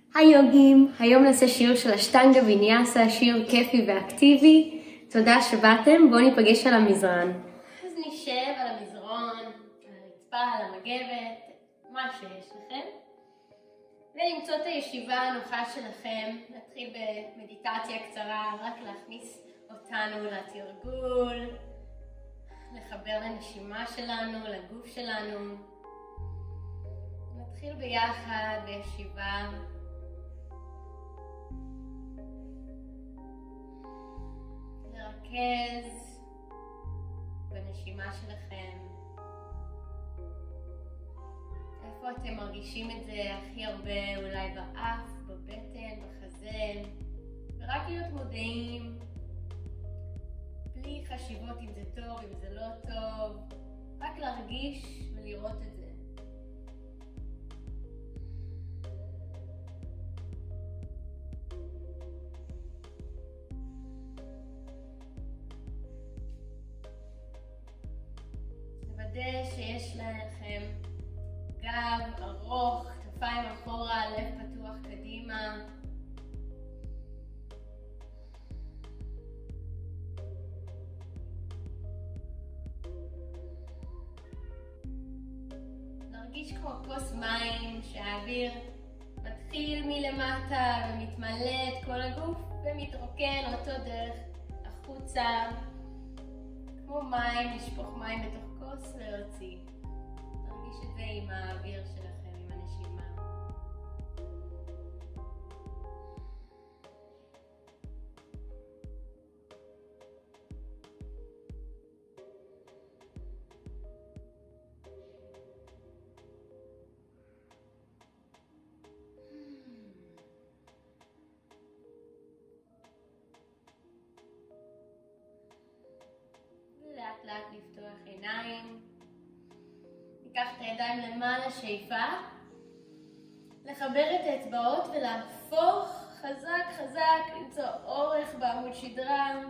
היי יוגים, היום נעשה שיעור של אשטנגה ויניאסה, שיעור כיפי ואקטיבי. תודה שבאתם, בואו ניפגש על המזרן. אז נשב על המזרון, על הרצפה, על המגבת, מה שיש לכם. ולמצוא את הישיבה הנוחה שלכם, נתחיל במדיטציה קצרה, רק להכניס אותנו לתרגול, לחבר לנשימה שלנו, לגוף שלנו. נתחיל ביחד בישיבה. לרכז בנשימה שלכם. איפה אתם מרגישים את זה הכי הרבה? אולי באף, בבטן, בחזה. ורק להיות מודעים, בלי חשיבות אם זה טוב, אם זה לא טוב. רק להרגיש ולראות את זה. לוודא שיש לכם גב ארוך, כתפיים אחורה, לב פתוח קדימה. להרגיש כמו כוס מים שהאוויר מתחיל מלמטה ומתמלא את כל הגוף ומתרוקן אותו דרך החוצה. כמו מים, לשפוך מים בתוך כוס ולהוציא. תרגיש את זה עם האוויר שלכם, עם הנשימה. לאט לאט לפתוח עיניים. ניקח את הידיים למעלה, שאיפה. לחבר את האצבעות ולהפוך חזק חזק, למצוא אורך בעמוד שדרה.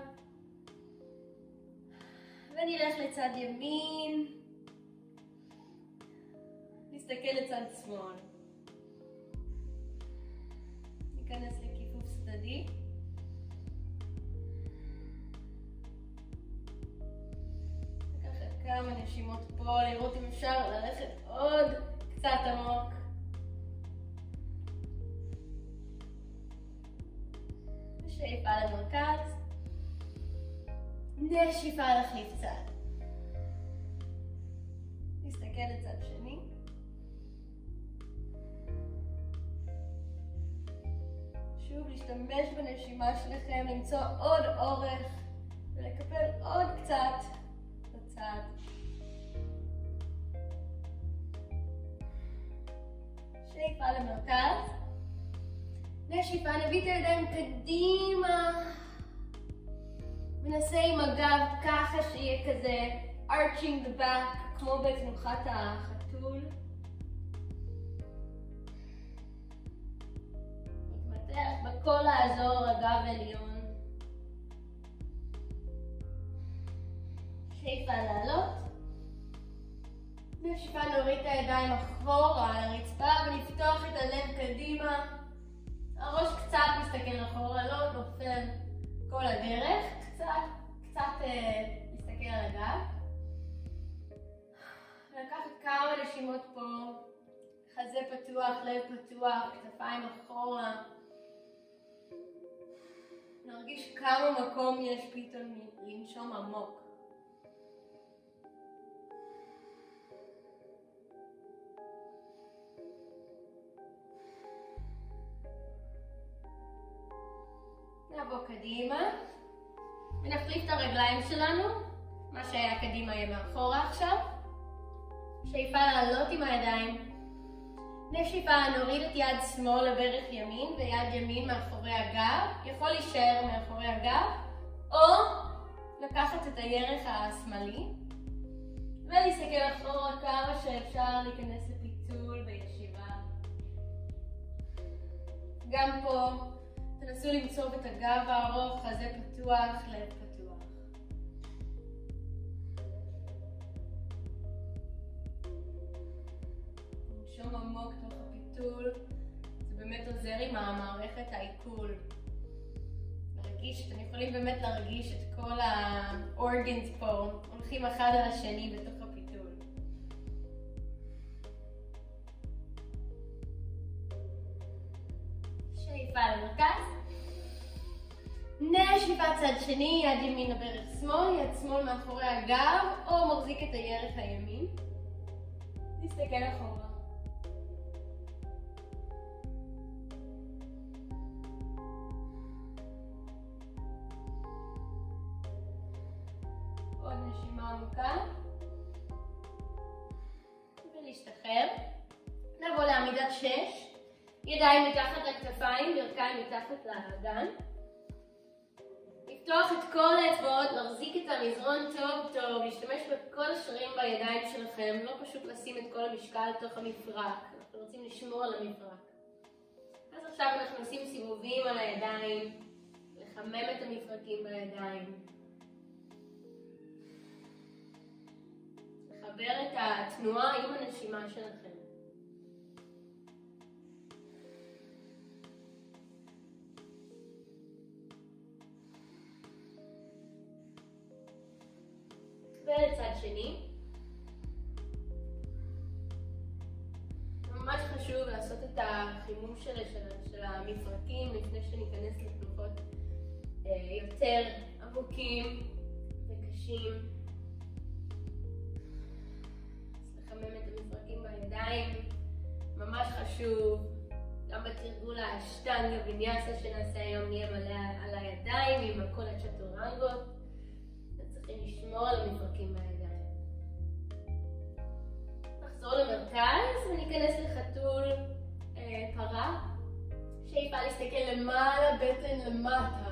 ונלך לצד ימין. נסתכל לצד שמאל. ניכנס לכיפוף צדדי. כמה נשימות פה, לראות אם אפשר ללכת עוד קצת עמוק. שאיפה למרכז. נשיפה להחליף צד. נסתכל לצד שני. שוב להשתמש בנשימה שלכם, למצוא עוד אורך ולקפל עוד קצת בצד. שאיפה למרכז. נשיפה, נביא את הידיים קדימה. ונעשה עם הגב ככה שיהיה כזה arching the back, כמו בתנוחת החתול. נתמתח בכל האזור הגב עליון. שאיפה לעלות. נשיפה, נוריד את הידיים אחורה על הרצפה ולפתוח את הלב קדימה. הראש קצת מסתכל אחורה, לא נופל כל הדרך. קצת מסתכל על הגב. לקחת כמה נשימות פה. חזה פתוח, לב פתוח, כתפיים אחורה. נרגיש כמה מקום יש פתאום לנשום עמוק. נעבור קדימה ונחליף את הרגליים שלנו. מה שהיה קדימה יהיה מאחורה עכשיו. שאיפה לעלות עם הידיים. נשיפה, נוריד את יד שמאל לברך ימין ויד ימין מאחורי הגב. יכול להישאר מאחורי הגב או לקחת את הירך השמאלי ולהסתכל אחורה כמה שאפשר, להיכנס לפיצול בישיבה. גם פה תנסו למצוא את הגב הארוך, חזה פתוח, לב פתוח. נשום עמוק תוך הפיתול. זה באמת באמת עוזר עם המערכת העיכול. אתם יכולים באמת להרגיש את כל האורגנס פה הולכים אחד על השני בתוך הפיתול. שאיפה למרכז. נשיפה צד שני, יד ימין לברך שמאל, יד שמאל מאחורי הגב, או מחזיק את הירך הימין. נסתכל אחורה. עוד נשימה עמוקה. ולהשתחרר. נבוא לעמידת 6. ידיים מתחת לכתפיים, ברכיים מתחת לאגן. לפתוח את כל האצבעות, להחזיק את המזרון טוב טוב, להשתמש בכל השרירים בידיים שלכם, לא פשוט לשים את כל המשקל לתוך המפרק, אנחנו רוצים לשמור על המפרק. אז עכשיו אנחנו עושים סיבובים על הידיים, לחמם את המפרקים בידיים. לחבר את התנועה עם הנשימה שלכם. ולצד שני. ממש חשוב לעשות את החימום של המפרקים לפני שניכנס לתנוחות יותר עמוקים וקשים. לחמם את המפרקים בידיים, ממש חשוב. גם בתרגול האשטנגה ויניאסה שנעשה היום נהיה מלא על הידיים עם כל הצ'טורנגות. צריכים לשמור על המפרקים בידיים. נחזור למרכז וניכנס לחתול פרה. שאיפה להסתכל למעלה, בטן למטה.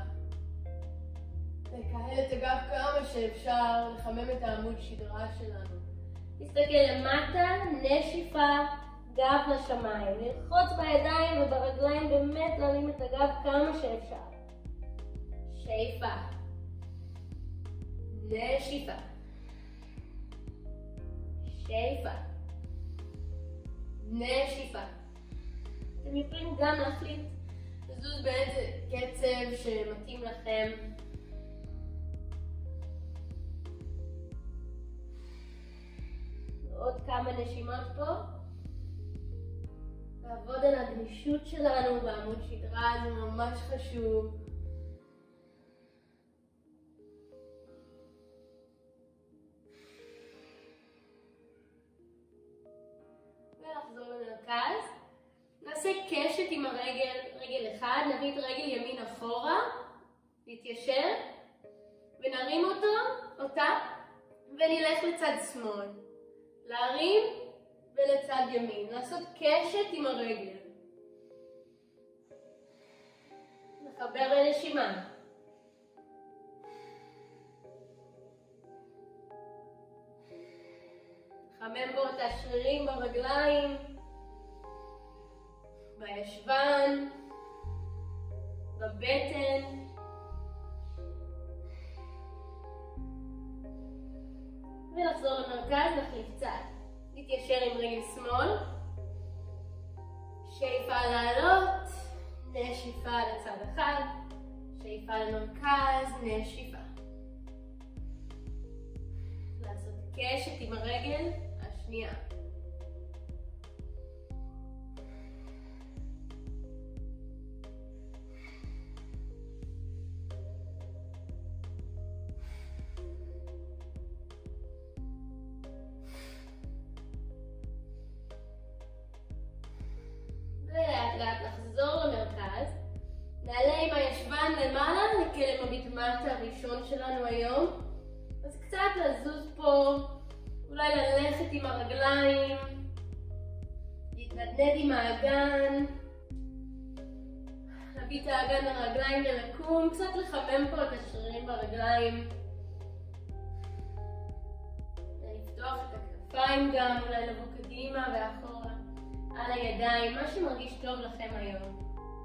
לקהל את הגב כמה שאפשר, לחמם את העמוד שדרה שלנו. להסתכל למטה, נשיפה, גב לשמיים. ללחוץ בידיים וברגליים, באמת להרים את הגב כמה שאפשר. שאיפה. נשיפה. שאיפה. נשיפה. אתם יכולים גם להחליט לזוז באיזה קצב שמתאים לכם. עוד כמה נשימות פה. לעבוד על הגמישות שלנו בעמוד שדרה, זה ממש חשוב. ולחזור למרכז. נעשה קשת עם הרגל, רגל אחד, נביא את רגל ימין אחורה, נתיישר, ונרים אותה, ונלך לצד שמאל. להרים ולצד ימין, לעשות קשת עם הרגל. נחבר לנשימה. חמם בו את השרירים ברגליים, בישבן, בבטן. ולחזור למרכז, נחליף צד. נתיישר עם רגל שמאל. שאיפה לעלות, נשיפה לצד אחד. שאיפה למרכז, נשיפה. לעשות קשת עם הרגל השנייה. ולאט לאט לחזור למרכז. נעלה עם הישבן למעלה לכלב מביט מטה הראשון שלנו היום. אז קצת לזוז פה, אולי ללכת עם הרגליים, להתנדנד עם האגן, להביא את האגן לרגליים ולקום, קצת לחמם פה את השרירים ברגליים. לפתוח את הכתפיים גם, אולי לבוא קדימה ואחורה, על הידיים, מה שמרגיש טוב לכם היום.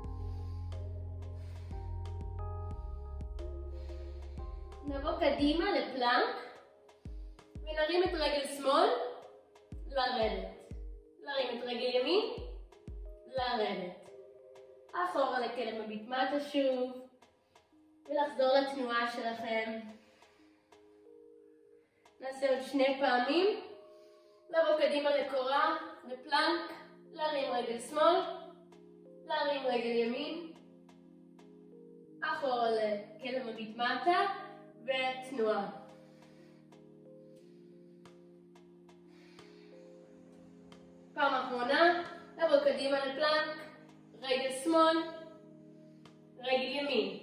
נבוא קדימה לפלנק, ונרים את רגל שמאל, לרדת. להרים את רגל ימין, לרדת. אחורה לכלב מביט מטה שוב, ולחזור לתנועה שלכם. נעשה עוד 2 פעמים. לבוא קדימה לקורה, לפלנק, להרים רגל שמאל, להרים רגל ימין, אחורה לכלב מביט מטה, ותנועה. פעם אחרונה, לבוא קדימה לפלנק, רגל שמאל, רגל ימין.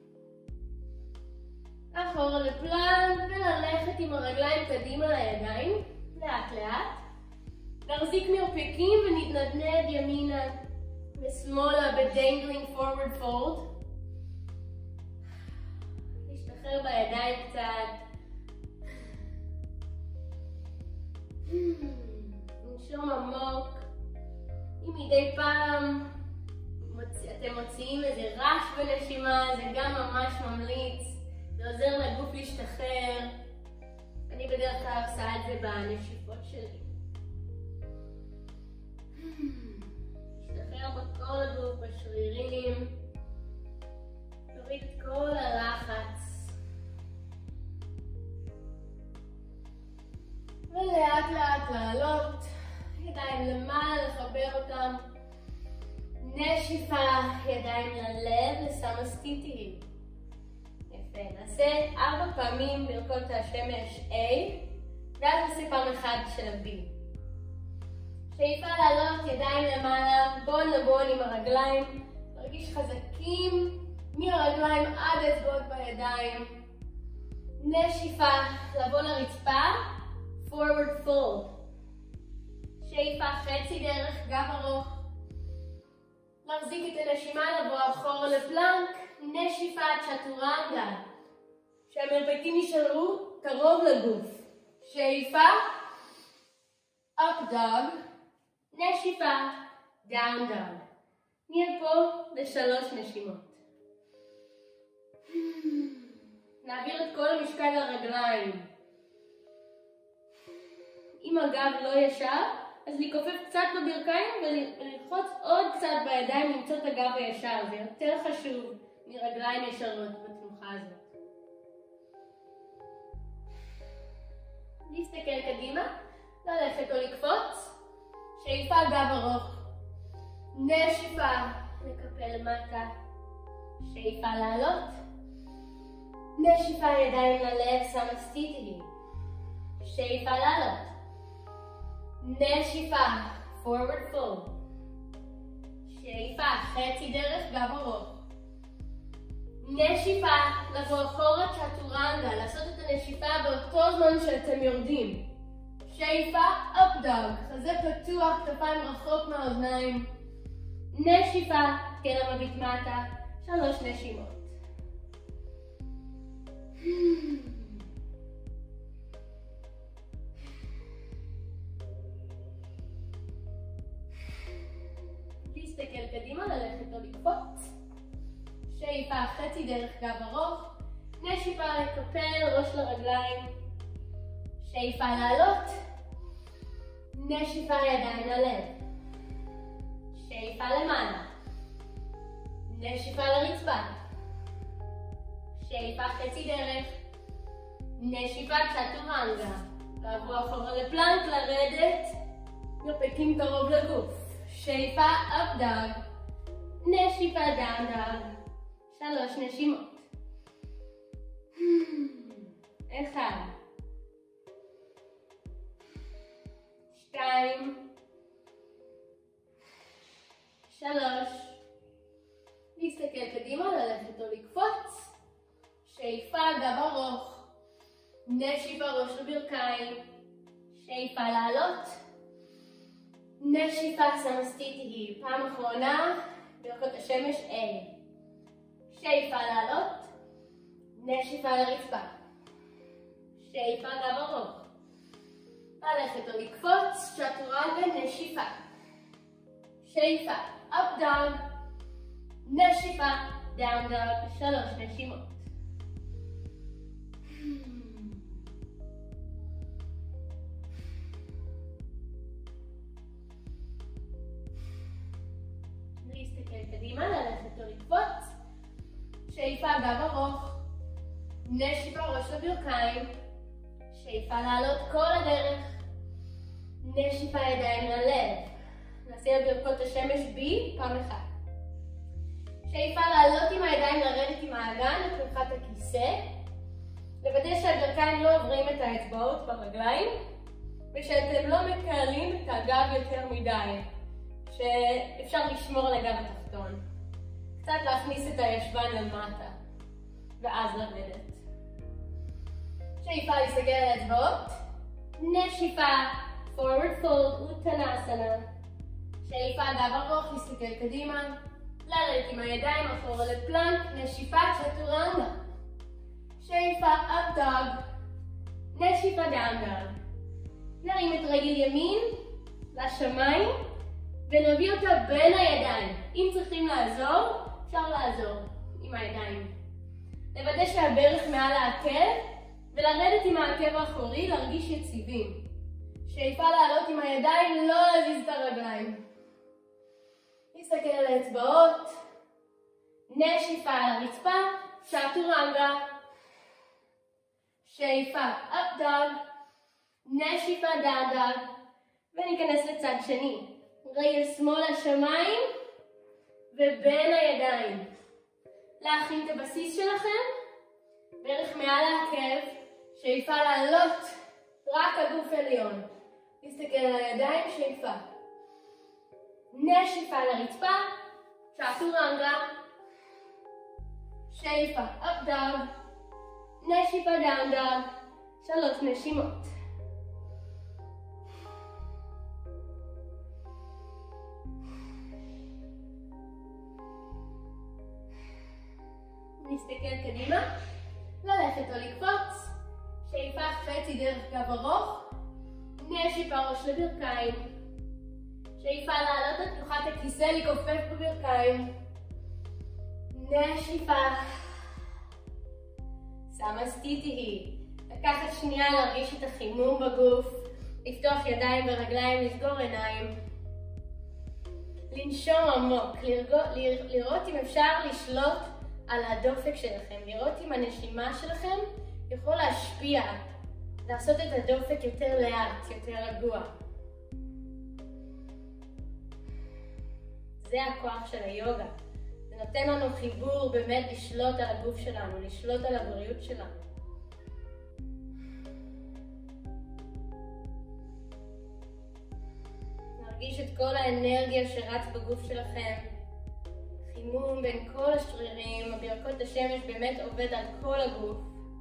אחורה לפלנק וללכת עם הרגליים קדימה לידיים, לאט לאט. נחזיק מרפקים ונתנדנד ימינה ושמאלה בדנגלינג פורוורד פולד. נשתחרר בידיים קצת. נשום עמוק. אם מדי פעם אתם מוציאים איזה רעש בנשימה, זה גם ממש ממליץ. זה עוזר לגוף להשתחרר. אני בדרך כלל עושה את זה בנשיפות שלי. להשתחרר בכל הגוף, בשרירים. תוריד את כל הלחץ. ולאט לאט לעלות. ידיים למעלה, לחבר אותם. נשיפה, ידיים ללב, לסמסטיטי. יפה, נעשה 4 פעמים ברכות השמש A, ואז נעשה פעם אחד של ה-B. שאיפה לעלות, ידיים למעלה, בון לבון עם הרגליים, להרגיש חזקים מהרגליים עד אצבעות בידיים. נשיפה, לבוא לרצפה, forward fold. שאיפה, חצי דרך, גב ארוך. להחזיק את הנשימה, לבוא אחורה לפלנק, נשיפה צ'טורנגה. שהמרפקים נשארו קרוב לגוף. שאיפה, up dog, נשיפה, down dog. נהיה פה ל3 נשימות. נעביר את כל המשקל לרגליים. אם הגב לא ישר, אז לכופף קצת בברכיים וללחוץ עוד קצת בידיים למצוא את הגב הישר. זה יותר חשוב מרגליים ישרות בתנוחה הזאת. להסתכל קדימה, ללכת או לקפוץ. שאיפה גב ארוך. נשיפה לקפל למטה. שאיפה לעלות. נשיפה ידיים ללב, סמסטיטי. שאיפה לעלות. נשיפה, forward fold. שאיפה, חצי דרך, גב ארוך. נשיפה, לבוא אחורה צ'טורנגה, לעשות את הנשיפה באותו זמן שאתם יורדים. שאיפה, up dog, חזה פתוח, כתפיים רחוק מהאוזניים. נשיפה, כלב מביט מטה, 3 נשימות. להסתכל קדימה, ללכת או לקפוץ. שאיפה, חצי דרך גב ארוך. נשיפה לקפל, ראש לרגליים. שאיפה לעלות. נשיפה ידיים ללב. שאיפה למעלה. נשיפה לרצפה. שאיפה חצי דרך. נשיפה צ'טורנגה. לעבור אחורה לפלנק, לרדת. מרפקים קרוב לגוף. שאיפה up dog. נשיפה down dog. 3 נשימות. 1. 2. 3. להסתכל קדימה, ללכת או לקפוץ. שאיפה גב ארוך. נשיפה ראש לברכיים. שאיפה לעלות. נשיפה סמסטיטי. פעם אחרונה ברכות השמש A. שאיפה לעלות. נשיפה לרצפה. שאיפה גב ארוך. ללכת או לקפוץ, צ'טורנגה, נשיפה. שאיפה, up dog. נשיפה, down dog, 3 נשימות. להסתכל קדימה, ללכת שאיפה גב ארוך, נשיפה ראש לברכיים, שאיפה לעלות כל הדרך, נשיפה ידיים ללב, נעשה ברכות השמש בי פעם אחת. שאיפה לעלות עם הידיים, לרדת עם האגן לתמיכת הכיסא, לוודא שהברכיים לא עוברים את האצבעות ברגליים, ושאתם לא מקלים את הגב יותר מדי, שאפשר לשמור על הגב התחתון. קצת להכניס את הישבן למטה, ואז לרדת. שאיפה להסתכל על האצבעות, נשיפה, forward fold, uttanasana. שאיפה גב ארוך, להסתכל קדימה, לרדת עם הידיים אחורה לפלנק, נשיפה צ'טורנגה. שאיפה up dog, נשיפה down dog. נרים את רגל ימין לשמיים ונביא אותה בין הידיים. אם צריכים לעזור, אפשר לעזור עם הידיים. לוודא שהברך מעל העקב ולרדת עם העקב האחורי, להרגיש יציבים. שאיפה לעלות עם הידיים, לא להזיז את הרגליים. להסתכל על האצבעות, נשיפה על הרצפה, צ'טורנגה. שאיפה up dog, נשיפה down dog, וניכנס לצד שני. רגל שמאל לשמיים ובין הידיים. להכין את הבסיס שלכם, ברך מעל העקב, שאיפה לעלות רק הגוף עליון. להסתכל על הידיים, שאיפה. נשיפה לרצפה, צ'טורנגה. שאיפה up dog, נשיפה down dog, 3 נשימות. נסתכל קדימה, ללכת או לקפוץ, שאיפה חצי דרך גב ארוך, נשיפה ראש לברכיים, שאיפה לעלות את תנוחת הכיסא, לכופף בברכיים, נשיפה, סמסטיטי, לקחת שנייה להרגיש את החימום בגוף, לפתוח ידיים ורגליים, לסגור עיניים, לנשום עמוק, לראות אם אפשר לשלוט על הדופק שלכם, לראות אם הנשימה שלכם יכול להשפיע, לעשות את הדופק יותר לאט, יותר רגוע. זה הכוח של היוגה. זה נותן לנו חיבור באמת לשלוט על הגוף שלנו, לשלוט על הבריאות שלנו. נרגיש את כל האנרגיה שרץ בגוף שלכם. חימום בין כל השרירים, ברכות השמש באמת עובד על כל הגוף.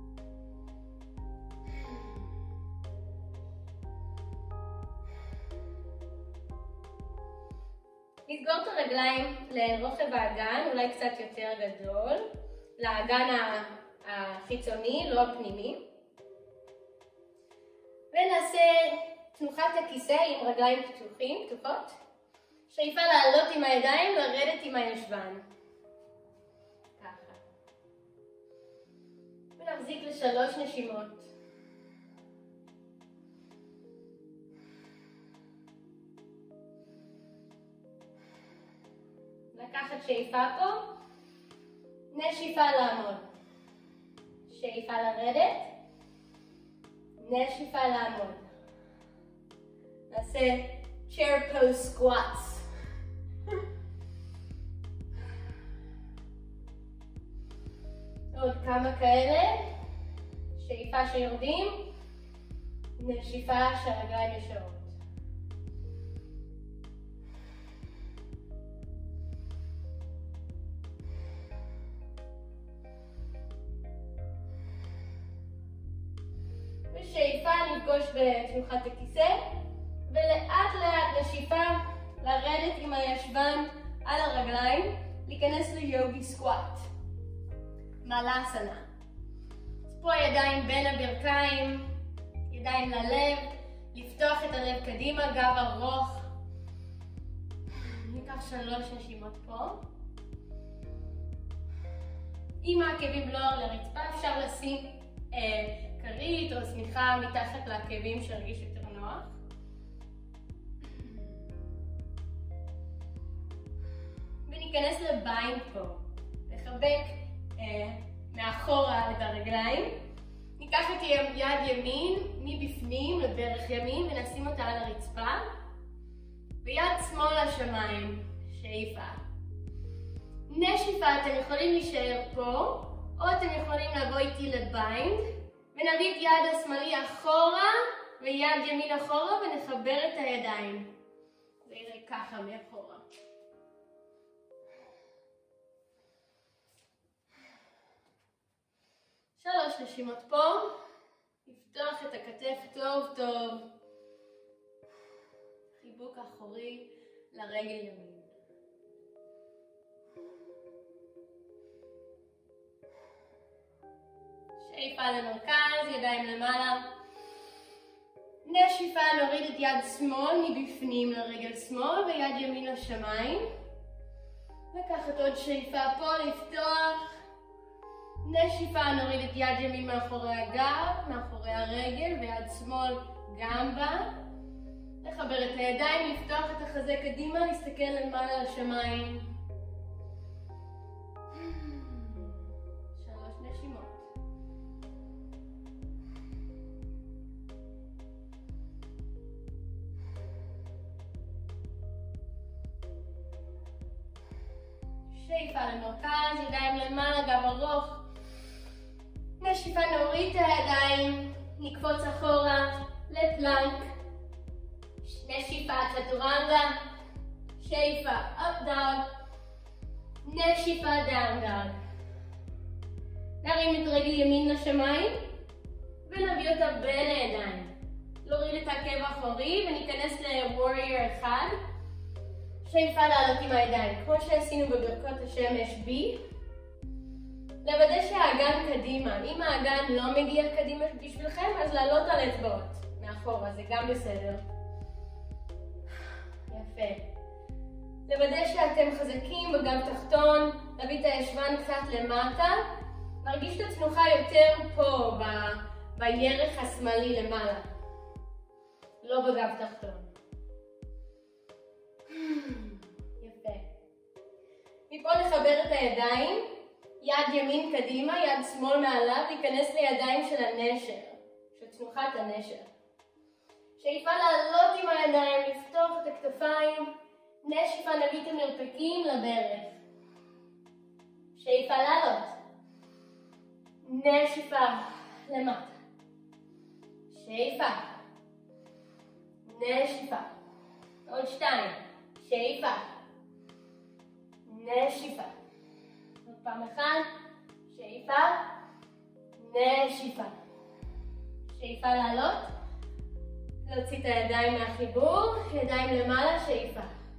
נסגור את הרגליים לרוחב האגן, אולי קצת יותר גדול, לאגן החיצוני, לא הפנימי. ונעשה תנוחת הכיסא עם רגליים פתוחות. שאיפה לעלות עם הידיים, לרדת עם הישבן. ככה. ונחזיק ל3 נשימות. לקחת שאיפה פה, נשיפה לעמוד. שאיפה לרדת, נשיפה לעמוד. נעשה chair pose squats. עוד כמה כאלה, שאיפה שיורדים, נשיפה שהרגליים ישרות. ושאיפה נפגוש בתנוחת הכיסא, ולאט לאט נשיפה לרדת עם הישבן על הרגליים, להיכנס ליוגי סקואט. מלאסנה. פה ידיים בין הברכיים, ידיים ללב, לפתוח את הלב קדימה, גב ארוך. ניקח 3 נשימות פה. עם העקבים לא לרצפה, אפשר לשים כרית או שמיכה מתחת לעקבים שהרגיש יותר נוח. וניכנס לביינד פה. לחבק מאחורה את הרגליים. ניקח את יד ימין מבפנים לברך ימין ונשים אותה על הרצפה. ויד שמאל לשמיים, שאיפה. נשיפה, אתם יכולים להישאר פה, או אתם יכולים לבוא איתי לביינד, ונביא את יד השמאלי אחורה ויד ימין אחורה ונחבר את הידיים. זה יראה ככה מאחורה. שלוש נשימות פה, לפתוח את הכתף טוב טוב, חיבוק אחורי לרגל ימין. שאיפה למרכז, ידיים למעלה. נשיפה, נוריד את יד שמאל מבפנים לרגל שמאל ויד ימין לשמיים. לקחת עוד שאיפה פה, לפתוח. נשיפה, נוריד את יד ימין מאחורי הגב, מאחורי הרגל, ויד שמאל גם בה. לחבר את הידיים, לפתוח את החזה קדימה, להסתכל למעלה לשמיים. שלוש נשימות. שאיפה למרכז, ידיים למעלה, גב ארוך. נשיפה, נוריד את הידיים, נקפוץ אחורה לפלנק. נשיפה, צ'טורנגה. שאיפה, up dog. נשיפה, down dog. נרים את רגל ימין לשמיים ונביא אותה בין הידיים. להוריד את העקב האחורי וניכנס ל-warrior 1. שאיפה לעלות עם הידיים, כמו שעשינו בברכות השמש B. לוודא שהאגן קדימה. אם האגן לא מגיע קדימה בשבילכם, אז לעלות על אצבעות מאחורה, זה גם בסדר. יפה. לוודא שאתם חזקים בגב תחתון, להביא את הישבן קצת למטה. מרגיש את עצמך יותר פה, בירך השמאלי למעלה. לא בגב תחתון. יפה. מפה נחבר את הידיים. יד ימין קדימה, יד שמאל מעליו, להיכנס לידיים של הנשר, של צנוחת הנשר. שאיפה לעלות עם הידיים, לפתוח את הכתפיים. נשיפה, נביא את המרפקים לברך. שאיפה לעלות. נשיפה למטה. שאיפה. נשיפה. עוד שתיים. שאיפה. נשיפה. עוד פעם אחת. שאיפה. נשיפה. שאיפה לעלות. להוציא את הידיים מהחיבור. ידיים למעלה. שאיפה.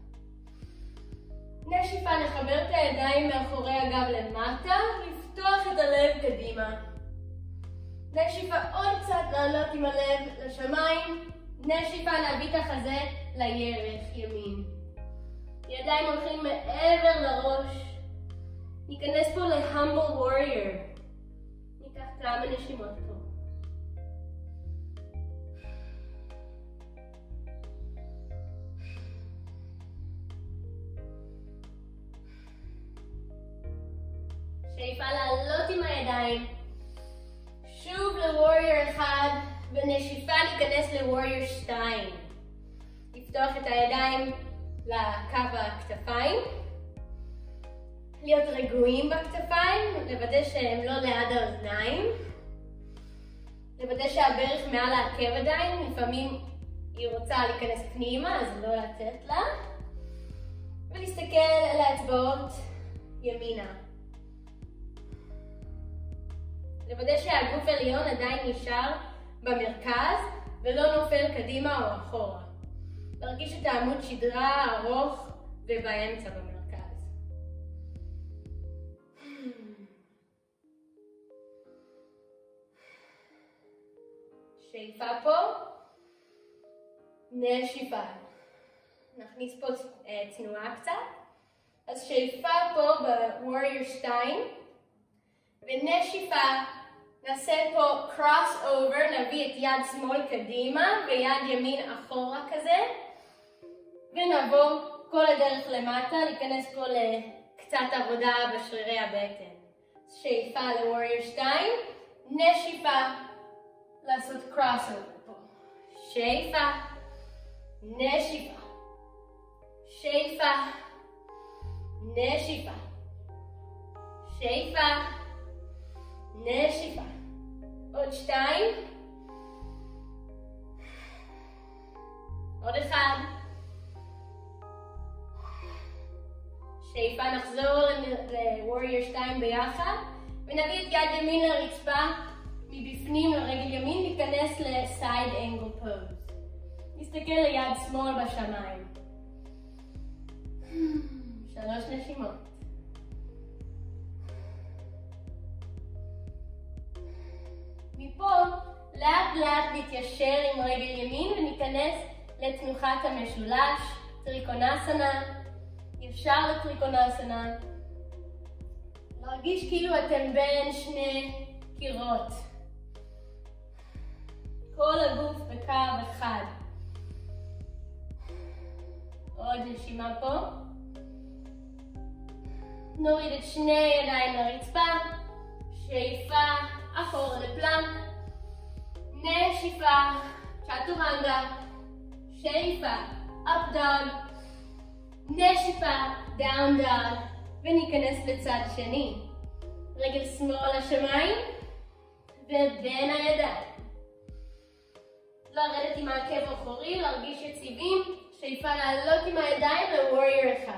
נשיפה, נחבר את הידיים מאחורי הגב למטה. לפתוח את הלב קדימה. נשיפה, עוד קצת לעלות עם הלב לשמיים. נשיפה, להביא את החזה לירך ימין. ידיים הולכים מעבר לראש. ניכנס פה ל-humble warrior. ניקח כמה נשימות פה. שאיפה לעלות עם הידיים. שוב ל-warrior 1. בנשיפה ניכנס ל-warrior 2. לפתוח את הידיים לקו הכתפיים. להיות רגועים בכתפיים, לוודא שהם לא ליד האוזניים. לוודא שהברך מעל העקב עדיין, לפעמים היא רוצה להיכנס פנימה, אז לא לתת לה. ולהסתכל על האצבעות ימינה. לוודא שהגוף העליון עדיין נשאר במרכז ולא נופל קדימה או אחורה. להרגיש את העמוד שדרה ארוך ובאמצע במרכז. שאיפה פה, נשיפה. נכניס פה תנועה קצת. אז שאיפה פה ב-warrior 2. ונשיפה, נעשה פה cross over, נביא את יד שמאל קדימה ויד ימין אחורה כזה. ונעבור כל הדרך למטה, להיכנס פה לקצת עבודה בשרירי הבטן. שאיפה לווריור 2, נשיפה לעשות קרוסובר פה. שאיפה, נשיפה, שאיפה, נשיפה, שאיפה, נשיפה. עוד 2. עוד 1. שאיפה, נחזור לווריור 2 ביחד, ונביא את יד ימין לרצפה, מבפנים לרגל ימין, ניכנס לסייד אנגל פוז. נסתכל ליד שמאל בשמיים. 3 נשימות. מפה לאט לאט נתיישר עם רגל ימין וניכנס לתנוחת המשולש, טריקונסנה, ישר לטריקונסנה. להרגיש כאילו אתם בין שני קירות. כל הגוף בקו אחד. עוד נשימה פה. נוריד את שני ידיים לרצפה. שאיפה, אחורה לפלנק. נשיפה, צ'טורנגה. שאיפה, up dog. נשיפה, down dog. וניכנס לצד שני. רגל שמאל לשמיים. ובין הידיים. לרדת עם העקב האחורי, להרגיש יציבים. שאיפה לעלות עם הידיים לווריור 1.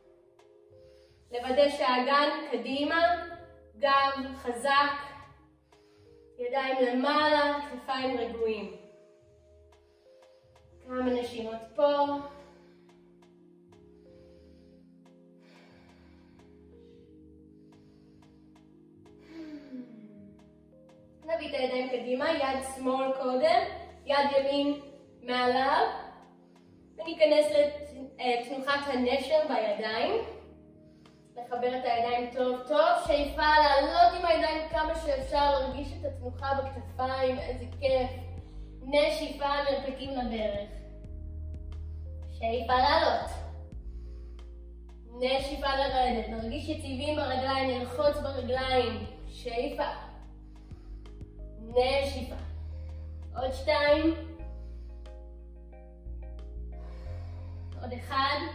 לוודא שהאגן קדימה, גב חזק, ידיים למעלה, כתפיים רגועים. כמה נשימות פה. נביא את הידיים קדימה, יד שמאל קודם, יד ימין מעליו, וניכנס לתנוחת הנשר בידיים. לחבר את הידיים טוב טוב, שאיפה לעלות עם הידיים כמה שאפשר, להרגיש את התנוחה בכתפיים, איזה כיף. נשיפה, נרפקים לברך. שאיפה לעלות. נשיפה לרדת, נרגיש יציבים ברגליים, נלחוץ ברגליים. שאיפה. נשיפה. עוד 2. עוד 1.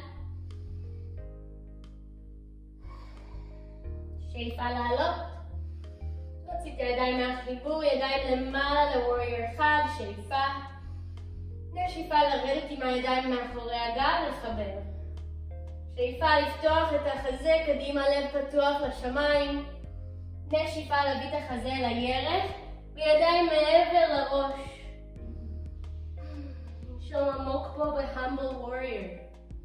שאיפה לעלות. להוציא את הידיים מהחיבור, ידיים למעלה לווריור 1, שאיפה. נשיפה לרדת עם הידיים מאחורי הגב, לחבר. שאיפה לפתוח את החזה, קדימה לב פתוח לשמיים. נשיפה להביא את החזה לירך, וידיים מעבר לראש. נשום עמוק פה ב-Humble Warrior.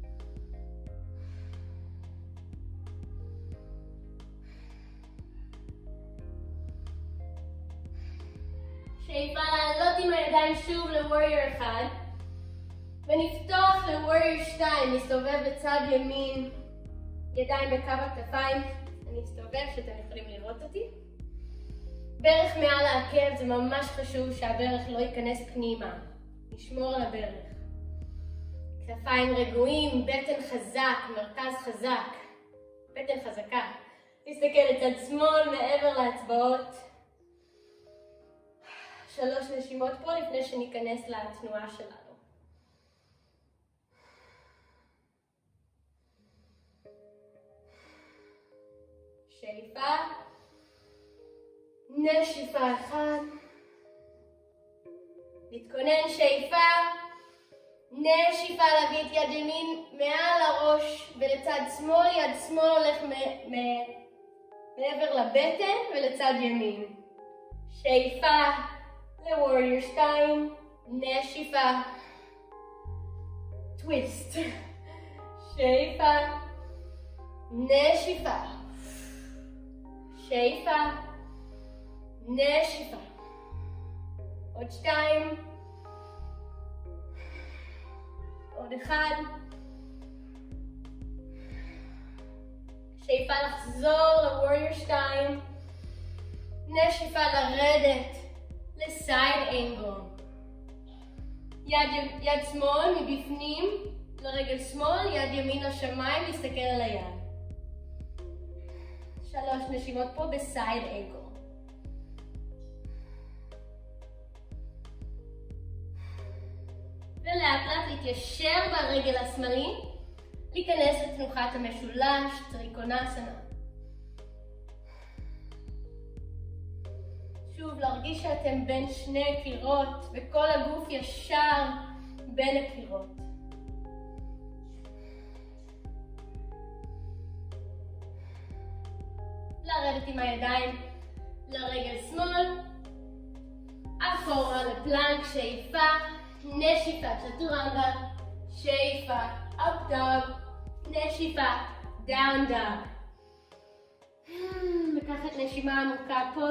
שאיפה לעלות עם הידיים שוב לווריור 1, ונפתוח לווריור 2, נסתובב בצד ימין, ידיים בקו הכתפיים, אני אסתובב שאתם יכולים לראות אותי. ברך מעל העקב, זה ממש חשוב שהברך לא ייכנס פנימה, נשמור על הברך. כתפיים רגועים, בטן חזק, מרכז חזק, בטן חזקה. נסתכל לצד שמאל מעבר להצבעות. 3 נשימות פה לפני שניכנס לתנועה שלנו. שאיפה. נשיפה 1. להתכונן, שאיפה. נשיפה להביא את יד ימין מעל הראש ולצד שמאל, יד שמאל הולך מעבר לבטן ולצד ימין. שאיפה. לווריור 2, נשיפה, טוויסט, שאיפה, נשיפה, שאיפה, נשיפה, עוד 2, עוד 1, שאיפה לחזור לווריור 2, נשיפה לרדת לסייד אנגל. יד שמאל מבפנים לרגל שמאל, יד ימין לשמיים, להסתכל על היד. 3 נשימות פה בסייד אנקל. ולאט לאט להתיישר ברגל השמאלי, להיכנס לתנוחת המשולש, טריקונסנה. שוב, להרגיש שאתם בין שני קירות, וכל הגוף ישר בין הקירות. לרדת עם הידיים לרגל שמאל, אחורה לפלנק, שאיפה, נשיפה, צ'טורנגה, שאיפה, up dog, נשיפה, down dog. לקחת נשימה עמוקה פה,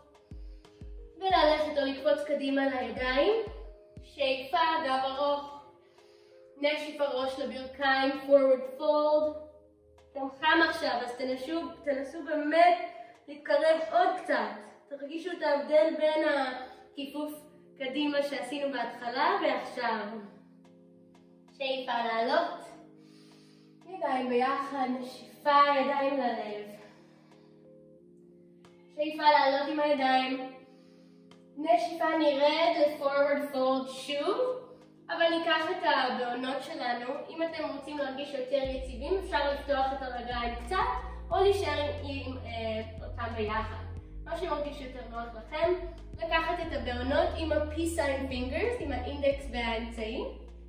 וללכת או לקפוץ קדימה לידיים, שאיפה, גב ארוך, נשיפה ראש לברכיים, forward fold. אתם חם עכשיו, אז תנסו באמת להתקרב עוד קצת. תרגישו את ההבדל בין הכיפוף קדימה שעשינו בהתחלה ועכשיו. שאיפה לעלות, ידיים ביחד, נשיפה, ידיים ללב. שאיפה לעלות עם הידיים, נשיפה נרד ל-forward fold שוב, אבל ניקח את הבעונות שלנו. אם אתם רוצים להרגיש יותר יציבים, אפשר לפתוח את הרגליים קצת, או להישאר עם אותם ביחד. מה שמרגיש יותר נוח לכם, לקחת את הבעונות עם ה-peace sign fingers, עם האינדקס והאמצעי.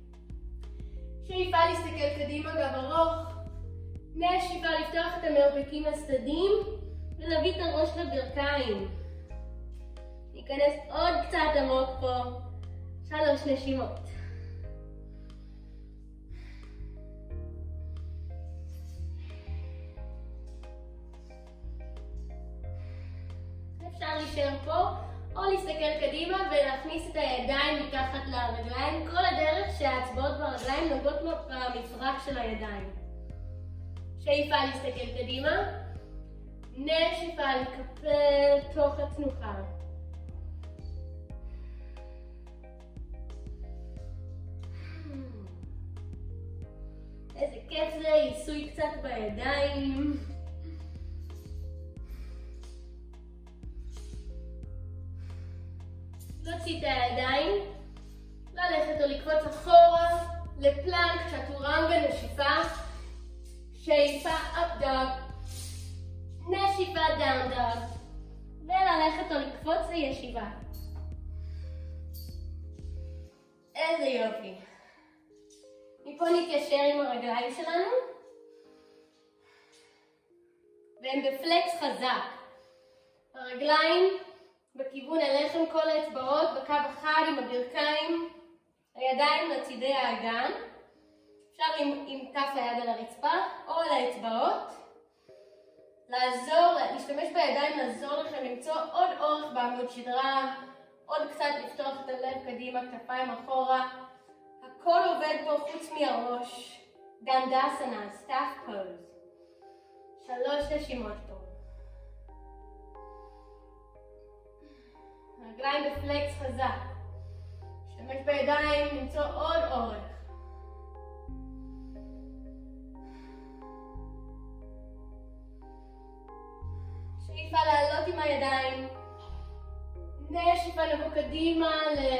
שאיפה להסתכל קדימה, גב ארוך. נשיפה לפתוח את המרפקים הצדדים, ולהביא את הראש לברכיים. ניכנס עוד קצת עמוק פה, 3 נשימות. אפשר להישאר פה, או להסתכל קדימה ולהכניס את הידיים מתחת לרגליים, כל הדרך שהאצבעות ברגליים נוגעות במפרק של הידיים. שאיפה להסתכל קדימה, נשיפה לקפל תוך התנוחה. איזה כיף זה, ייסוי קצת בידיים. להוציא את הידיים, ללכת או לקפוץ אחורה לפלנק, צ'טורנגה, נשיפה, שאיפה, up dog, נשיפה, down dog, וללכת או לקפוץ לישיבה. איזה יופי. מפה נתיישר עם הרגליים שלנו, והם בפלקס חזק. הרגליים בכיוון הלחם, כל האצבעות בקו אחד עם הברכיים, הידיים לצידי האגן. אפשר עם כף היד על הרצפה או על האצבעות. להשתמש בידיים לעזור לכם למצוא עוד אורך בעמוד שדרה, עוד קצת לפתוח את הלב קדימה, כתפיים אחורה. הכל עובד פה חוץ מהראש. דנדסנה, סטאף פוז. 3 נשימות פה. רגליים בפלקס חזק. להשתמש בידיים, למצוא עוד אורך. שאיפה לעלות עם הידיים. נשיפה לבוא קדימה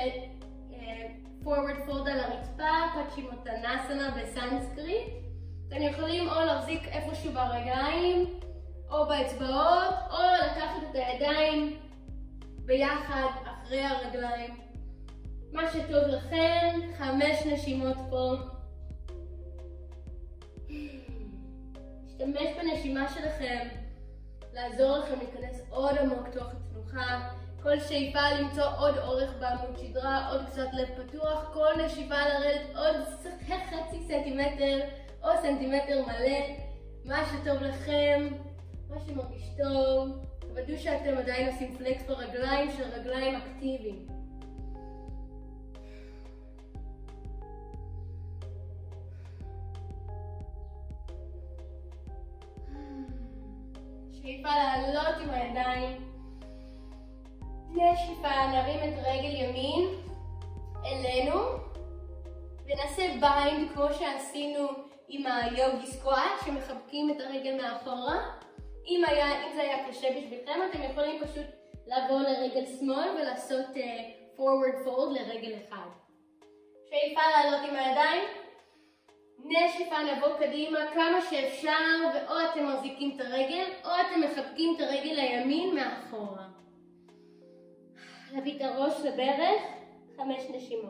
forward fold על הרצפה, פצ'ימוטנסנה בסנסקריט. אתם יכולים או להחזיק איפשהו ברגליים, או באצבעות, או לקחת את הידיים ביחד אחרי הרגליים. מה שטוב לכם, 5 נשימות פה. להשתמש בנשימה שלכם, לעזור לכם להיכנס עוד עמוק תוך התנוחה. כל שאיפה למצוא עוד אורך בעמוד שדרה, עוד קצת לב פתוח. כל נשיפה לרדת עוד חצי סנטימטר או סנטימטר מלא. מה שטוב לכם, מה שמרגיש טוב. תוודאו שאתם עדיין עושים פלקס ברגליים, של רגליים אקטיביים. שאיפה לעלות עם הידיים. נשיפה, נרים את רגל ימין אלינו ונעשה ביינד כמו שעשינו עם היוגי סקואט, שמחבקים את הרגל מאחורה. אם זה היה קשה בשבילכם, אתם יכולים פשוט לעבור לרגל שמאל ולעשות forward fold לרגל אחד. שאיפה לעלות עם הידיים, נשיפה נבוא קדימה כמה שאפשר, ואו אתם מחזיקים את הרגל, או אתם מחבקים את הרגל לימין מאחורה. להביא את הראש לברך, 5 נשימות.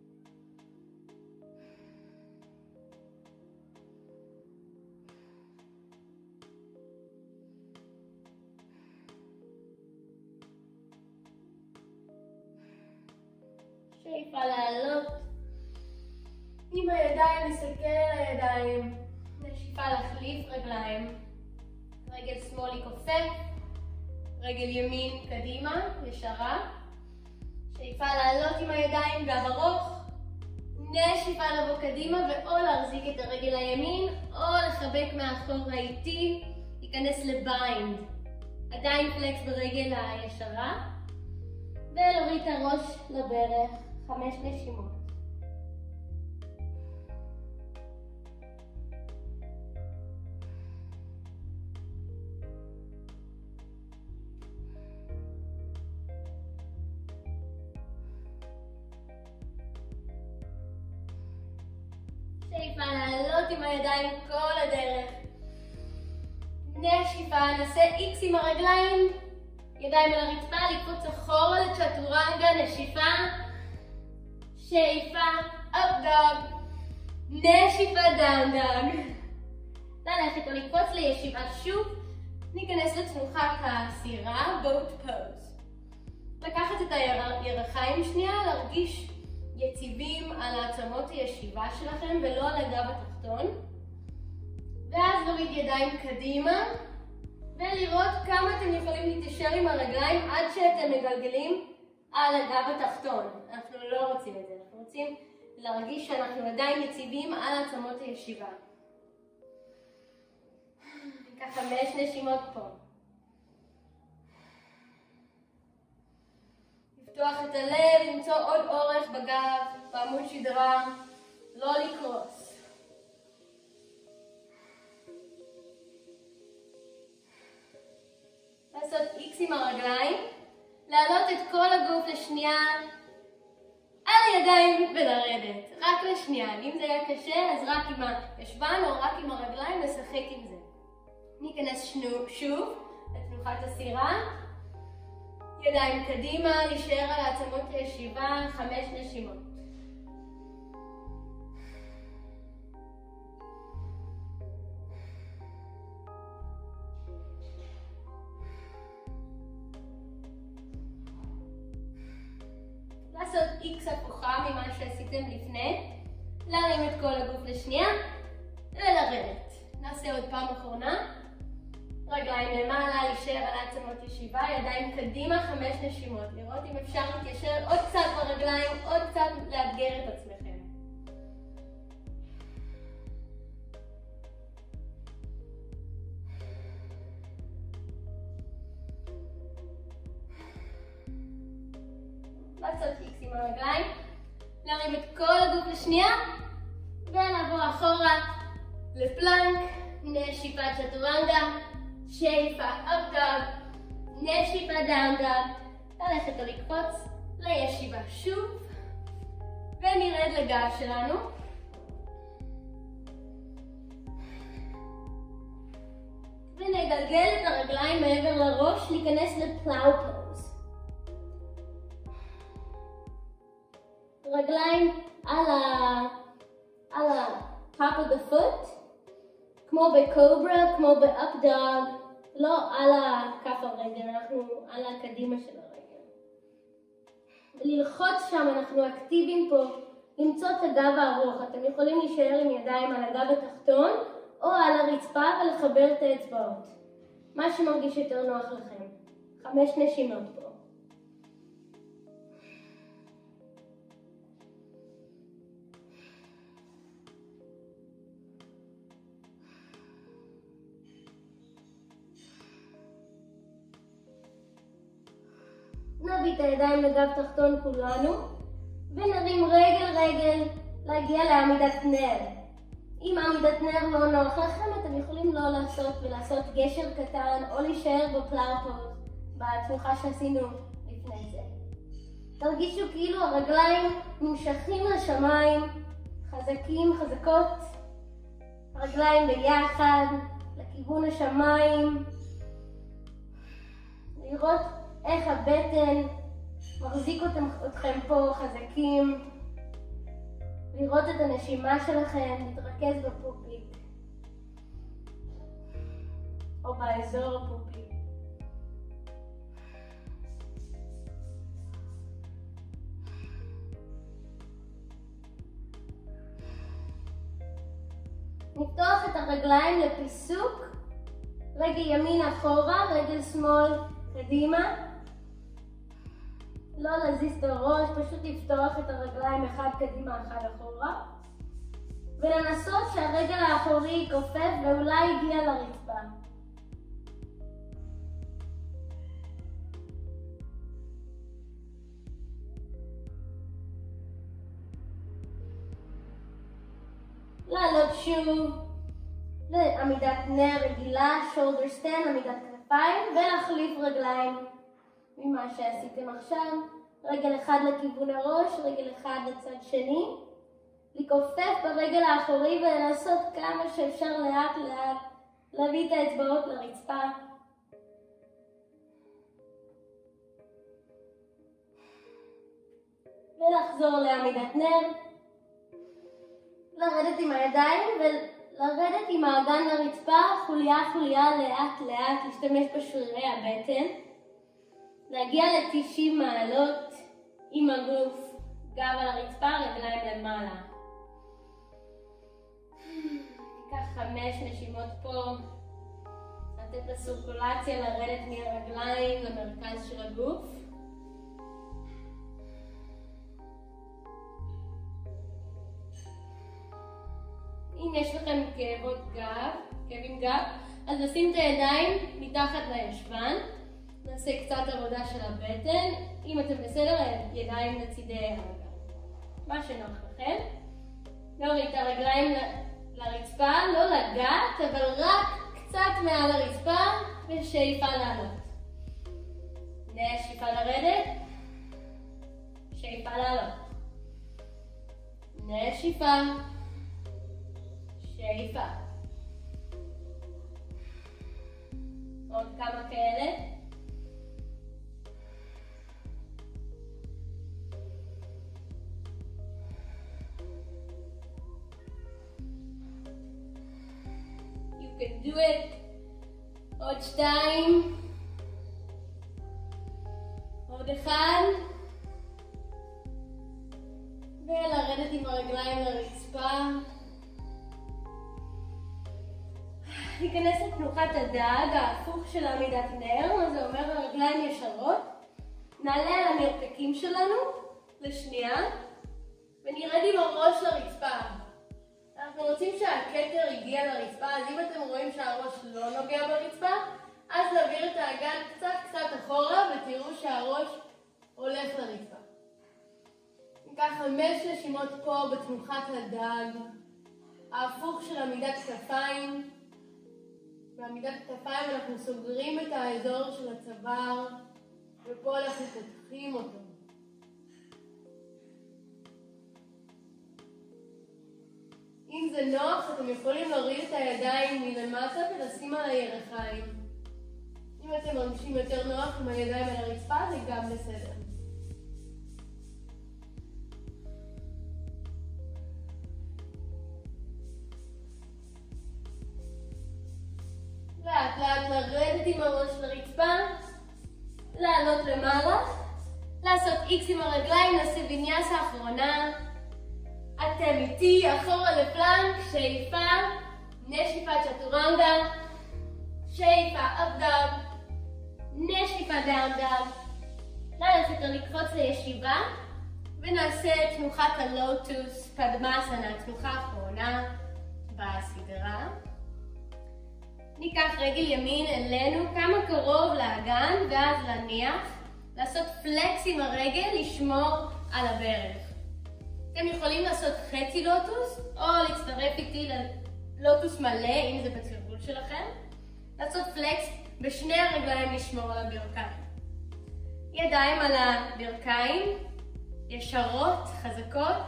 שאיפה לעלות עם הידיים, נסתכל על הידיים, נשיפה להחליף רגליים, רגל שמאל יכופף, רגל ימין קדימה, ישרה, שאיפה לעלות עם הידיים גב ארוך, נשיפה לבוא קדימה ואו להחזיק את הרגל הימין או לחבק מאחור איטי, להיכנס לביינד, עדיין פלקס ברגל הישרה, ולהוריד את הראש לברך, 5 נשימות. שאיפה לעלות עם הידיים כל הדרך. נשיפה, נעשה איקס עם הרגליים, ידיים על הרצפה, לקפוץ אחורה לצ'טורנגה, נשיפה, שאיפה, up dog, נשיפה, down dog. ללכת או לקפוץ לישיבה שוב, ניכנס לתנוחת הסירה, boat pose. לקחת את הירכיים שנייה, להרגיש יציבים על העצמות הישיבה שלכם ולא על הגב התחתון. ואז נוריד ידיים קדימה ולראות כמה אתם יכולים להתיישר עם הרגליים עד שאתם מגלגלים על הגב התחתון. אנחנו לא רוצים את זה, אנחנו רוצים להרגיש שאנחנו עדיין יציבים על עצמות הישיבה. ניקח 5 נשימות פה. לפתוח את הלב, למצוא עוד אורך בגב, בעמוד שדרה, לא לקרוס. לעשות איקס עם הרגליים, להעלות את כל הגוף לשנייה על הידיים ולרדת, רק לשנייה. אם זה היה קשה אז רק עם הישבן או רק עם הרגליים נשחק עם זה. ניכנס שוב לתנוחת הסירה, ידיים קדימה, להישאר על העצמות הישיבה, 5 נשימות. לעשות איקס הפוכה ממה שעשיתם לפני, להרים את כל הגוף לשנייה ולרדת. נעשה עוד פעם אחרונה. רגליים למעלה, להישאר על העצמות ישיבה, ידיים קדימה, 5 נשימות. לראות אם אפשר להתיישר עוד קצת ברגליים, עוד קצת לאתגר את עצמכם. לעשות איקס עם הרגליים, להרים את כל הגוף לשנייה, ונעבור אחורה לפלנק, נשיפה צ'טורנגה, שאיפה up dog, נשיפה down dog, ללכת או לקפוץ לישיבה שוב, ונרד לגב שלנו. ונגלגל את הרגליים מעבר לראש, להיכנס לפלאו פוז. רגליים על ה-top of the foot, כמו בקוברה, כמו ב-up dog, לא על כף הרגל, אנחנו על הקדימה של הרגל. ללחוץ שם, אנחנו אקטיביים פה, למצוא את הגב הארוך. אתם יכולים להישאר עם ידיים על הגב התחתון, או על הרצפה ולחבר את האצבעות. מה שמרגיש יותר נוח לכם. 5 נשימות פה. נביא את הידיים לגב תחתון כולנו, ונרים רגל רגל להגיע לעמידת נר. אם עמידת נר לא נוח לכם, אתם יכולים לא לעשות ולעשות גשר קטן או להישאר בפלאו פוז, בתנוחה שעשינו לפני זה. תרגישו כאילו הרגליים נמשכים לשמיים, חזקים, חזקות, הרגליים ביחד, לכיוון השמיים. לראות איך הבטן מחזיק אתכם פה חזקים. לראות את הנשימה שלכם, להתרכז בפופיק או באזור הפופיק. נפתוח את הרגליים לפיסוק, רגל ימין אחורה, רגל שמאל קדימה. לא להזיז את הראש, פשוט לפתוח את הרגליים אחד קדימה, אחד אחורה. ולנסות שהרגל האחורי ייכופף ואולי יגיע לרצפה. לעלות שוב לעמידת נר רגילה, shoulder stand, עמידת כתפיים, ולהחליף רגליים ממה שעשיתם עכשיו. רגל אחד לכיוון הראש, רגל אחד לצד שני. לכופף ברגל האחורי ולעשות כמה שאפשר לאט לאט, להביא את האצבעות לרצפה. ולחזור לעמידת נר. לרדת עם הידיים ולרדת עם האגן לרצפה, חוליה חוליה לאט לאט, להשתמש בשרירי הבטן. להגיע ל-90 מעלות עם הגוף, גב על הרצפה, רגליים למעלה. ניקח 5 נשימות פה, לתת לסורקולציה לרדת מהרגליים למרכז של הגוף. אם יש לכם כאבים גב, אז נשים את הידיים מתחת לישבן. נעשה קצת עבודה של הבטן. אם אתם בסדר, ידיים לצידי הרגל. מה שנוח לכם. נוריד את הרגליים לרצפה, לא לגעת, אבל רק קצת מעל הרצפה, ושאיפה לעלות. נשיפה לרדת, שאיפה לעלות. נשיפה, שאיפה. עוד כמה כאלה. You can do it. עוד 2. עוד 1. ולרדת עם הרגליים לרצפה. ניכנס לתנוחת הדג, ההפוך של עמידת נר, מה זה אומר הרגליים ישרות. נעלה על המרפקים שלנו לשנייה, ונרד עם הראש לרצפה. אנחנו רוצים שהכתר יגיע לרצפה, אז אם אתם רואים שהראש לא נוגע ברצפה, אז להעביר את האגן קצת אחורה, ותראו שהראש הולך לרצפה. ניקח 5 נשימות פה בתנוחת הדג, ההפוך של עמידת כתפיים. בעמידת כתפיים אנחנו סוגרים את האזור של הצוואר, ופה אנחנו פותחים אותו. אם זה נוח, אתם יכולים להוריד את הידיים מלמטה ולשים על הירכיים. אם אתם מרגישים יותר נוח עם הידיים על הרצפה, זה גם בסדר. לאט לאט לרדת עם הראש לרצפה, לעלות למעלה, לעשות איקס עם הרגליים, נעשה ויניאסה האחרונה. אתם איתי, אחורה לפלנק, שאיפה, נשיפה צ'טורנגה, שאיפה up dog, נשיפה down dog. ללכת או לקפוץ לישיבה, ונעשה תנוחת הלוטוס, פדמאסנה, תנוחה האחרונה בסדרה. ניקח רגל ימין אלינו, כמה קרוב לאגן, ואז להניח, לעשות פלקס עם הרגל, לשמור על הברך. אתם יכולים לעשות חצי לוטוס, או להצטרף איתי ללוטוס מלא, אם זה בתרגול שלכם. לעשות פלקס בשני הרגליים, לשמור על הברכיים. ידיים על הברכיים, ישרות, חזקות.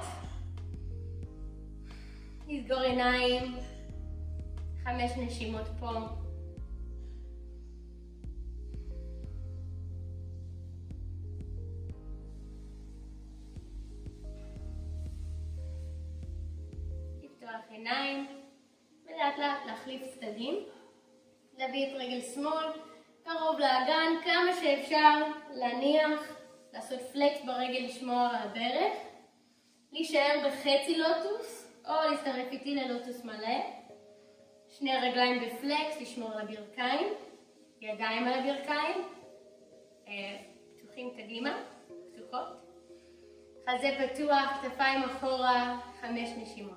נסגור עיניים, 5 נשימות פה. לפתוח עיניים, ולאט לאט להחליף צדדים. להביא את רגל שמאל קרוב לאגן, כמה שאפשר להניח, לעשות פלקס ברגל, לשמור על הברך. להישאר בחצי לוטוס, או להצטרף איתי ללוטוס מלא. שני הרגליים בפלקס, לשמור על הברכיים. ידיים על הברכיים. פתוחים קדימה, פתוחות. חזה פתוח, כתפיים אחורה, 5 נשימות.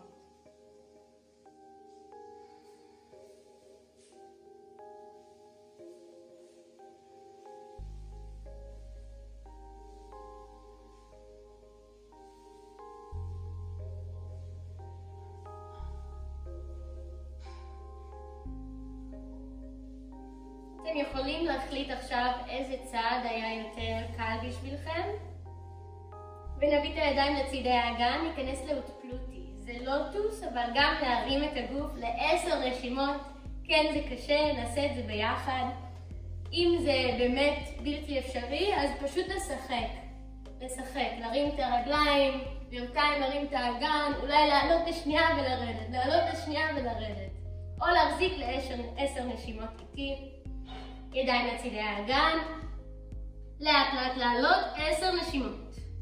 אתם יכולים להחליט עכשיו איזה צעד היה יותר קל בשבילכם. ונביא את הידיים לצידי האגן, ניכנס לאוטפלוטי. זה לוטוס, אבל גם להרים את הגוף ל10 נשימות. כן, זה קשה, נעשה את זה ביחד. אם זה באמת בלתי אפשרי, אז פשוט לשחק. להרים את הרגליים, ברכיים, להרים את האגן, אולי לעלות לשנייה ולרדת. או להחזיק ל10 נשימות איתי. ידיים לצידי האגן, לאט לאט לעלות, 10 נשימות.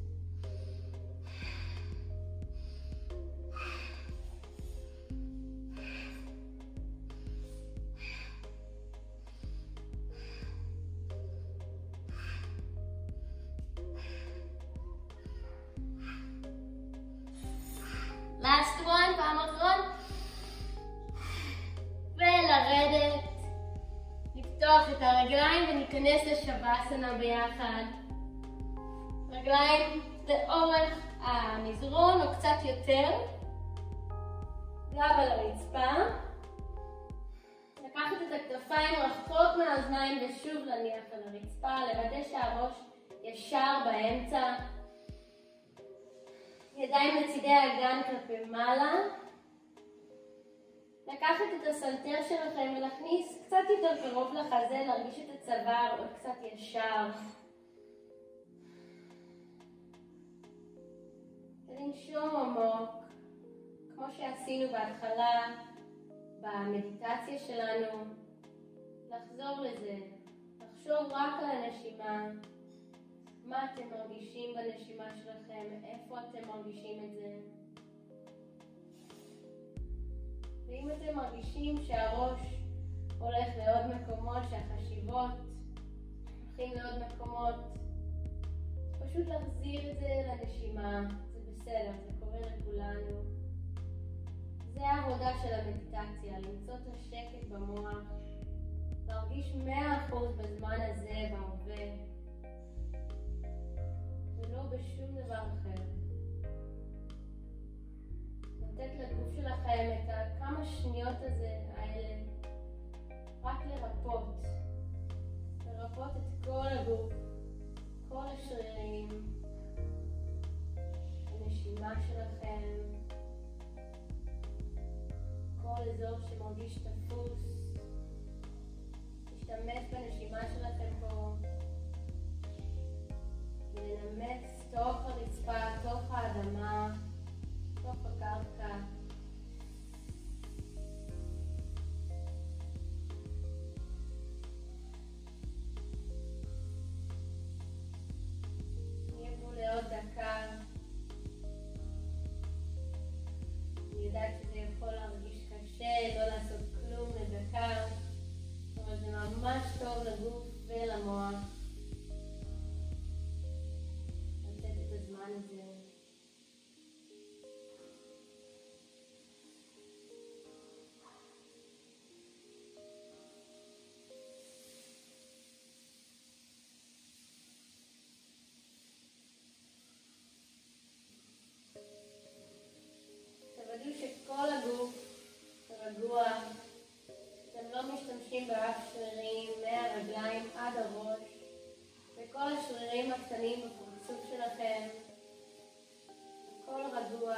last one, פעם אחרונה. ולרדת. לפתוח את הרגליים וניכנס לשבאסנה ביחד. רגליים לאורך המזרון או קצת יותר. גב על הרצפה. לקחת את הכתפיים רחוק מהאוזניים ושוב להניח על הרצפה. לוודא שהראש ישר באמצע. ידיים לצידי האגן כלפי מעלה. לקחת את הסלטר שלכם ולהכניס קצת יותר קרוב לחזה, להרגיש את הצוואר עוד קצת ישר. ולנשום עמוק, כמו שעשינו בהתחלה במדיטציה שלנו. לחזור לזה, לחשוב רק על הנשימה. מה אתם מרגישים בנשימה שלכם? איפה אתם מרגישים את זה? ואם אתם מרגישים שהראש הולך לעוד מקומות, שהחשיבות הולכים לעוד מקומות, פשוט להחזיר את זה לנשימה. זה בסדר, זה קורה לכולנו. זה העבודה של המדיטציה, למצוא את השקט במוח, להרגיש 100% בזמן הזה, בהווה, ולא בשום דבר אחר. לתת לגוף שלכם את כמה שניות האלה רק לרפות את כל הגוף, כל השרירים, הנשימה שלכם, כל אזור שמרגיש תפוס. להשתמש בנשימה שלכם פה ולנמס תוך הרצפה, תוך האדמה, תוך הקרקע. נהיה פה לעוד דקה. אני יודעת שזה יכול להרגיש קשה, לא לעשות כלום לדקה, אבל זה ממש טוב לגוף ולמוח. לתת את הזמן הזה. השרירים הקטנים בפרצוף שלכם. הכל רגוע.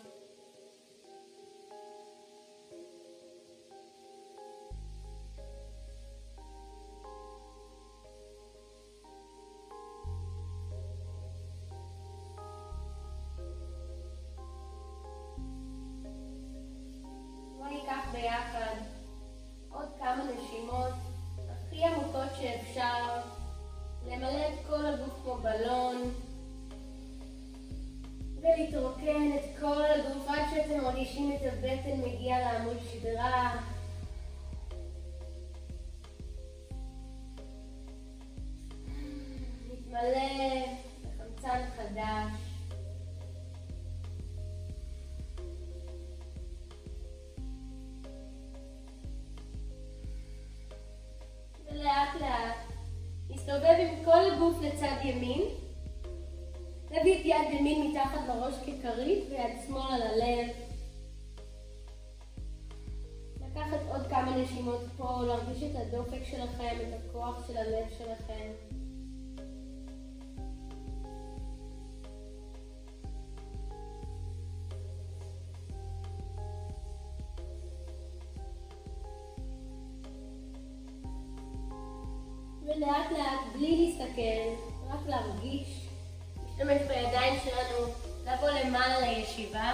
בואו ניקח ביחד עוד כמה נשימות הכי עמוקות שאפשר, למלא את כל הגוף כמו בלון ולהתרוקן את כל הגוף עד שאתם מרגישים את הבטן מגיע לעמוד שדרה. מתמלא בחמצן חדש. ולאט לאט נסתובב עם כל הגוף לצד ימין. נביא את יד ימין מתחת לראש ככרית ויד שמאל על הלב. לקחת עוד כמה נשימות פה, להרגיש את הדופק שלכם, את הכוח של הלב שלכם. ולאט לאט, בלי להסתכל, רק להרגיש, להשתמש בידיים שלנו, לבוא למעלה לישיבה.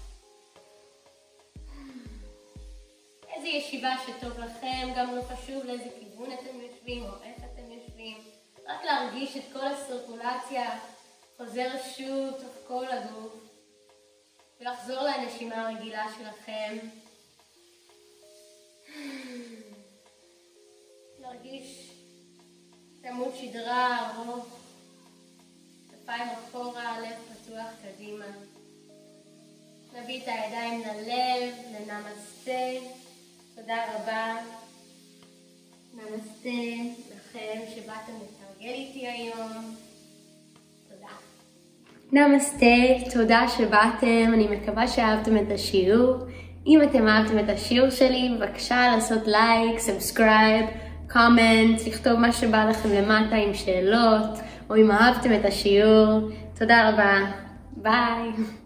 איזה ישיבה שטוב לכם, גם לא חשוב לאיזה כיוון אתם יושבים או איך אתם יושבים. רק להרגיש את כל הסרקולציה חוזר שוב תוך כל הגוף. ולחזור לנשימה הרגילה שלכם. להרגיש את עמוד שדרה ארוך, כתפיים אחורה, לב פתוח קדימה. נביא את הידיים ללב, לנמסטה. תודה רבה. נמסטה לכם שבאתם לתרגל איתי היום. תודה. נמסטה, תודה שבאתם. אני מקווה שאהבתם את השיעור. אם אתם אהבתם את השיעור שלי, בבקשה לעשות לייק, סאבסקרייב, קומנט, לכתוב מה שבא לכם למטה עם שאלות, או אם אהבתם את השיעור. תודה רבה. ביי.